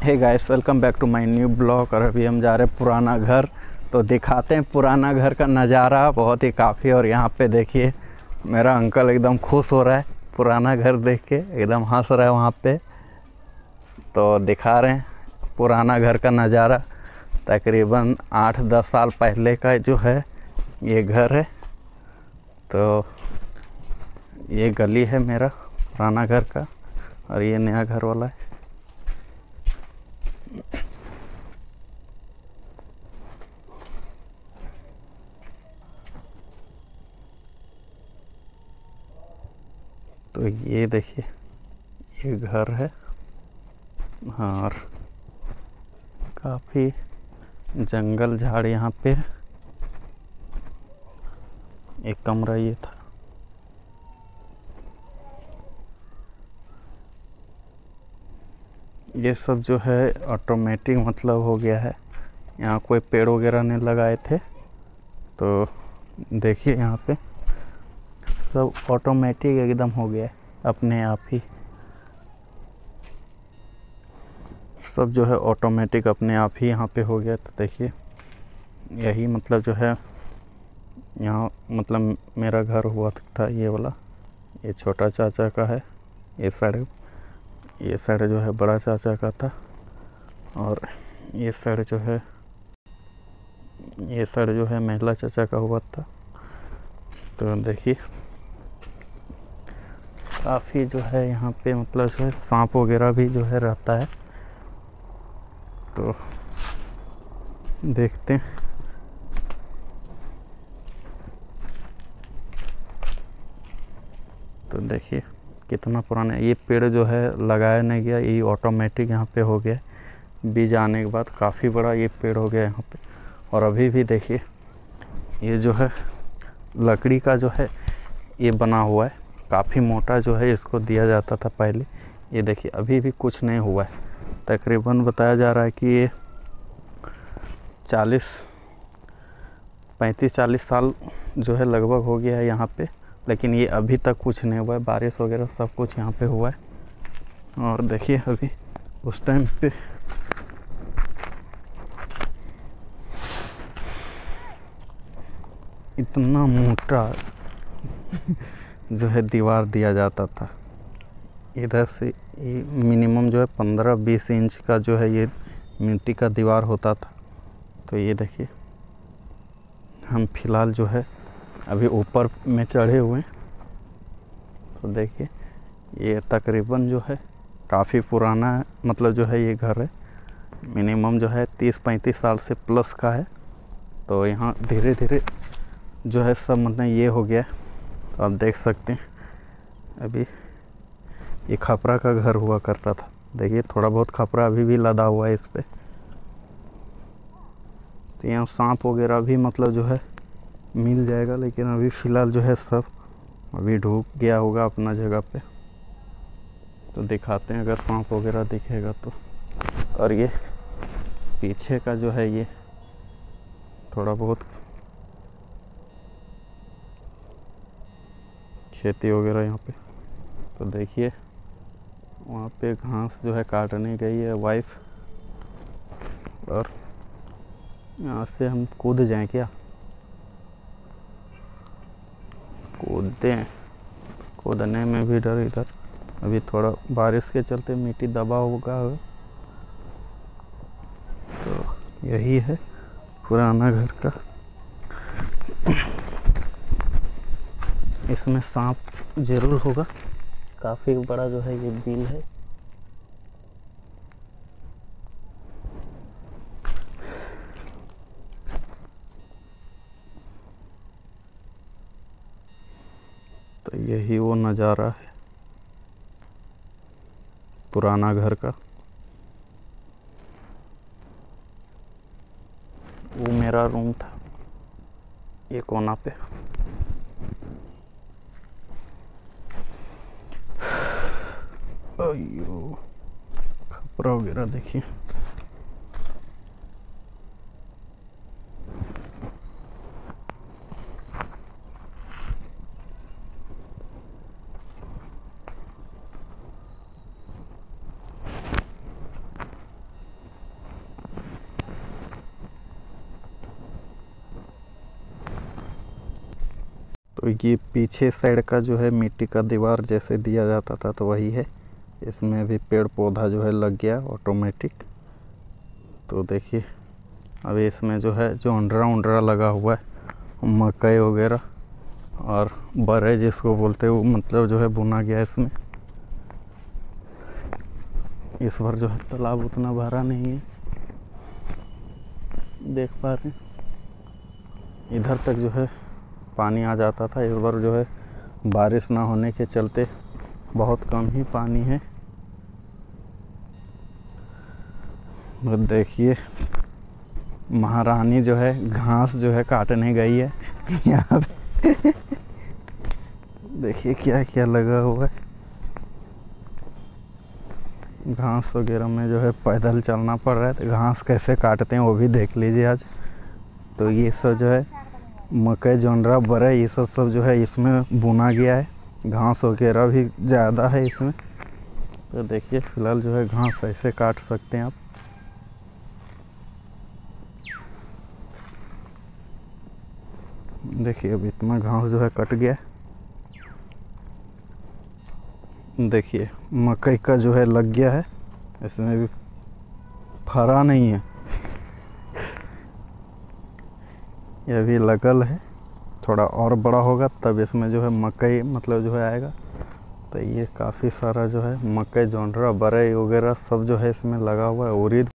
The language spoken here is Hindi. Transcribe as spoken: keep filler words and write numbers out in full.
Hey guys, welcome back to my new blog. और अभी हम जा रहे हैं पुराना घर, तो दिखाते हैं पुराना घर का नज़ारा। बहुत ही काफ़ी। और यहाँ पे देखिए मेरा अंकल एकदम खुश हो रहा है पुराना घर देख के, एकदम हंस रहा है वहाँ पे। तो दिखा रहे हैं पुराना घर का नज़ारा। तकरीबन आठ दस साल पहले का जो है ये घर है। तो ये गली है मेरा पुराना घर का, और ये नया घर वाला है। तो ये देखिए ये घर है, और काफ़ी जंगल झाड़ यहाँ पे। एक कमरा ये था। ये सब जो है ऑटोमेटिक मतलब हो गया है। यहाँ कोई पेड़ वगैरह नहीं लगाए थे, तो देखिए यहाँ पे सब ऑटोमेटिक एकदम हो गया है, अपने आप ही सब जो है ऑटोमेटिक अपने आप ही यहाँ पे हो गया। तो देखिए यही मतलब जो है यहाँ मतलब मेरा घर हुआ था ये वाला। ये छोटा चाचा का है, ये साइड ये साइड जो है बड़ा चाचा का था, और ये साइड जो है ये साइड जो है महिला चाचा का हुआ था। तो देखिए काफ़ी जो है यहाँ पे मतलब जो है सांप वगैरह भी जो है रहता है। तो देखते हैं। तो देखिए कितना पुराना है। ये पेड़ जो है लगाया नहीं गया, ये ऑटोमेटिक यहाँ पे हो गया। बीज आने के बाद काफ़ी बड़ा ये पेड़ हो गया यहाँ पे। और अभी भी देखिए ये जो है लकड़ी का जो है ये बना हुआ है, काफ़ी मोटा जो है इसको दिया जाता था पहले। ये देखिए अभी भी कुछ नहीं हुआ है। तकरीबन बताया जा रहा है कि ये चालीस पैंतीस चालीस साल जो है लगभग हो गया है यहाँ पे, लेकिन ये अभी तक कुछ नहीं हुआ है। बारिश वगैरह सब कुछ यहाँ पे हुआ है। और देखिए अभी उस टाइम पे इतना मोटा जो है दीवार दिया जाता था। इधर से ये मिनिमम जो है पंद्रह बीस इंच का जो है ये मिट्टी का दीवार होता था। तो ये देखिए हम फिलहाल जो है अभी ऊपर में चढ़े हुए हैं। तो देखिए ये तकरीबन जो है काफ़ी पुराना मतलब जो है ये घर है। मिनिमम जो है तीस पैंतीस साल से प्लस का है। तो यहाँ धीरे धीरे जो है सब मतलब ये हो गया। आप देख सकते हैं अभी ये खपरा का घर हुआ करता था। देखिए थोड़ा बहुत खपरा अभी भी लदा हुआ है इस पे। तो यहाँ सांप वगैरह भी मतलब जो है मिल जाएगा, लेकिन अभी फ़िलहाल जो है सब अभी ढूक गया होगा अपना जगह पे। तो दिखाते हैं अगर सांप वगैरह दिखेगा तो। और ये पीछे का जो है ये थोड़ा बहुत खेती वगैरह यहाँ पे। तो देखिए वहाँ पे घास जो है काटने गई है वाइफ। और यहाँ से हम कूद जाएं क्या? कूदते हैं, कूदने में भी डर। इधर अभी थोड़ा बारिश के चलते मिट्टी दबा होगा। तो यही है पुराना घर का। इसमें सांप ज़रूर होगा। काफ़ी बड़ा जो है ये बिल है। तो यही वो नज़ारा है पुराना घर का। वो मेरा रूम था ये कोना पे। अयो खपरा वगैरह देखिए। तो ये पीछे साइड का जो है मिट्टी का दीवार जैसे दिया जाता था तो वही है। इसमें भी पेड़ पौधा जो है लग गया ऑटोमेटिक। तो देखिए अभी इसमें जो है जो अंडरा उंडरा लगा हुआ है मकई वगैरह और बरे जिसको बोलते हैं वो मतलब जो है बुना गया है इसमें। इस बार जो है तालाब उतना भरा नहीं है, देख पा रहे हैं। इधर तक जो है पानी आ जाता था, इस बार जो है बारिश ना होने के चलते बहुत कम ही पानी है। और देखिए महारानी जो है घास जो है काटने गई है यहाँ पे देखिए क्या क्या लगा हुआ है। घास वगैरह में जो है पैदल चलना पड़ रहा है, तो घास कैसे काटते हैं वो भी देख लीजिए आज। तो ये सब जो है मकई जोनरा बरे ये सब सब जो है इसमें बुना गया है। घास वगैरह भी ज़्यादा है इसमें। तो देखिए फिलहाल जो है घास ऐसे काट सकते हैं आप। देखिए अब इतना घास जो है कट गया। देखिए मकई का जो है लग गया है, इसमें भी फरा नहीं है, यह भी लगल है। थोड़ा और बड़ा होगा तब इसमें जो है मकई मतलब जो है आएगा। तो ये काफ़ी सारा जो है मकई जोनरा बरई वगैरह सब जो है इसमें लगा हुआ है। उड़ीद